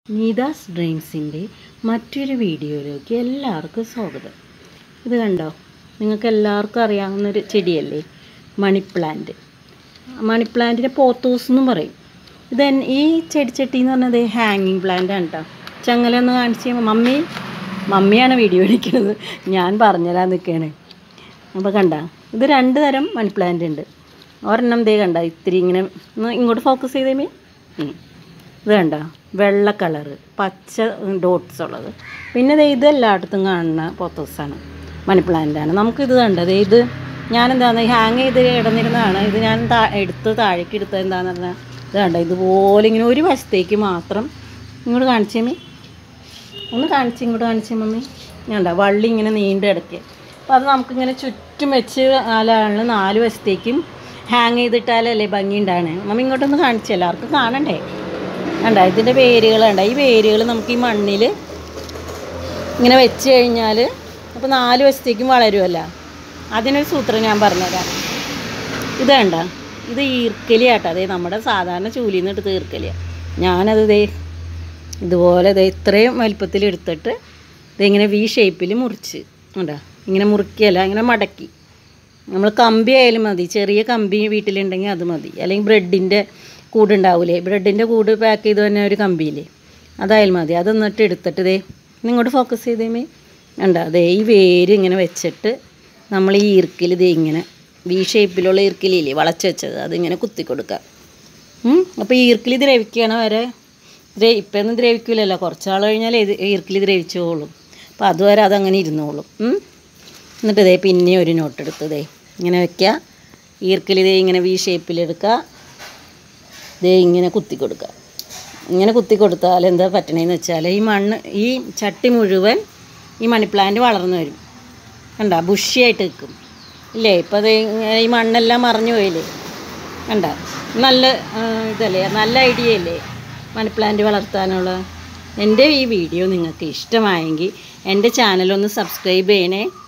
നീതാസ് ഡ്രീംസിൻ്റെ മറ്റൊരു വീഡിയോയിലേക്ക് എല്ലാവർക്കും സ്വാഗതം. ഇത് കണ്ടോ, നിങ്ങൾക്ക് എല്ലാവർക്കും അറിയാവുന്നൊരു ചെടിയല്ലേ മണി പ്ലാന്റ്. മണി പ്ലാന്റിൻ്റെ പോത്തോസ് എന്നും പറയും. ഈ ചെടിച്ചട്ടി എന്ന് പറഞ്ഞത് ഹാങ്ങിങ് പ്ലാന്റ് ആണ് കേട്ടോ. ചങ്ങലൊന്ന് കാണിച്ച് മമ്മിയാണ് വീഡിയോ എടുക്കുന്നത്, ഞാൻ പറഞ്ഞുതരാൻ നിൽക്കുകയാണ്. അപ്പോൾ കണ്ട, ഇത് രണ്ട് തരം മണി പ്ലാന്റ് ഉണ്ട്. ഒരെണ്ണം ദേ കണ്ട ഇത്തിരി ഇങ്ങനെ ഇങ്ങോട്ട് ഫോക്കസ് ചെയ്തേമേ. ഇത് കണ്ട വെള്ള കളറ് പച്ച ഡോട്ട്സ് ഉള്ളത്. പിന്നെ ഇത് എല്ലായിടത്തും കാണുന്ന പോത്തോസാണ്, മണി പ്ലാന്റാണ്. നമുക്കിത് കണ്ടത് ഇത് ഞാനെന്താണെന്ന് ഹാങ് ചെയ്ത് ഇടന്നിരുന്നതാണ്. ഇത് ഞാൻ എടുത്ത് താഴേക്ക് എടുത്തത് എന്താണെന്ന് പറഞ്ഞാൽ ഇത് കണ്ട ഇതുപോലെ ഇങ്ങനെ ഒരു വശത്തേക്ക് മാത്രം. ഇങ്ങോട്ട് കാണിച്ചേമി, ഒന്ന് കാണിച്ച് ഇങ്ങോട്ട് കാണിച്ചേ മമ്മി. ഞാൻ വള്ളി ഇങ്ങനെ നീണ്ട് കിടക്കുക. അപ്പോൾ അത് നമുക്കിങ്ങനെ ചുറ്റും വെച്ച് നാല് വശത്തേക്കും ഹാങ് ചെയ്തിട്ടാലല്ലേ ഭംഗി ഉണ്ടാണ്. മമ്മി ഇങ്ങോട്ടൊന്ന് കാണിച്ചു, എല്ലാവർക്കും കാണണ്ടേ. കണ്ട ഇതിൻ്റെ വേരുകൾ കണ്ട, ഈ വേരുകൾ നമുക്ക് ഈ മണ്ണിൽ ഇങ്ങനെ വെച്ച് കഴിഞ്ഞാൽ അപ്പോൾ നാല് വശത്തേക്കും വളരുമല്ല. അതിനൊരു സൂത്രം ഞാൻ പറഞ്ഞുതരാം. ഇത് കണ്ട, ഇത് ഈർക്കലിയാട്ടോ. അതേ നമ്മുടെ സാധാരണ ചൂലിയിൽ നിന്ന് എടുത്ത് ഈർക്കലിയാണ്. ഞാനത് ഇതുപോലെ ഇത്രയും വലുപ്പത്തിൽ എടുത്തിട്ട് ഇതിങ്ങനെ വി ഷേപ്പിൽ മുറിച്ച് കണ്ടോ, ഇങ്ങനെ മുറിക്കുകയല്ല, ഇങ്ങനെ മടക്കി. നമ്മൾ കമ്പി ആയാലും മതി, ചെറിയ കമ്പി വീട്ടിലുണ്ടെങ്കിൽ അത് മതി. അല്ലെങ്കിൽ ബ്രെഡിൻ്റെ കൂടുണ്ടാവില്ലേ, ബ്രെഡിൻ്റെ കൂട് പാക്ക് ചെയ്ത് തന്നെ ഒരു കമ്പിയില്ലേ, അതായാലും മതി. അത് എന്നിട്ട് എടുത്തിട്ട് ഇങ്ങോട്ട് ഫോക്കസ് ചെയ്തേമേ. കണ്ട ഈ വേര് ഇങ്ങനെ വെച്ചിട്ട് നമ്മൾ ഈ ഈർക്കിൽ ഇങ്ങനെ വി ഷേപ്പിലുള്ള ഈർക്കിലില്ലേ വളച്ച് വെച്ചത്, അതിങ്ങനെ കുത്തി കൊടുക്കുക. അപ്പോൾ ഈ ഈർക്കിൽ ദ്രവിക്കണ വരെ ഇപ്പം ഒന്നും ദ്രവിക്കില്ലല്ലോ, കുറച്ചാൾ കഴിഞ്ഞാൽ ഈർക്കിൽ ദ്രവിച്ചോളും. അപ്പോൾ അതുവരെ അതങ്ങനെ ഇരുന്നോളും. എന്നിട്ട് പിന്നെ ഒരു നോട്ട് എടുത്ത് ഇങ്ങനെ വയ്ക്കുക. ഈർക്കിൽ ഇങ്ങനെ വി ഷേപ്പിലെടുക്കുക. ഇങ്ങനെ കുത്തി കൊടുക്കുക. ഇങ്ങനെ കുത്തി കൊടുത്താൽ എന്താ പറ്റണേന്ന് വെച്ചാൽ ഈ ചട്ടി മുഴുവൻ ഈ മണി പ്ലാന്റ് വളർന്നു വരും. കണ്ട ബുഷിയായിട്ട് നിൽക്കും ഇല്ലേ. ഇപ്പോൾ ഈ മണ്ണെല്ലാം മറിഞ്ഞു പോയില്ലേ. കണ്ട നല്ല ഇതല്ലേ, നല്ല ഐഡിയ അല്ലേ മണി പ്ലാന്റ് വളർത്താനുള്ള. എൻ്റെ ഈ വീഡിയോ നിങ്ങൾക്ക് ഇഷ്ടമായെങ്കിൽ എൻ്റെ ചാനലൊന്ന് സബ്സ്ക്രൈബ് ചെയ്യണേ.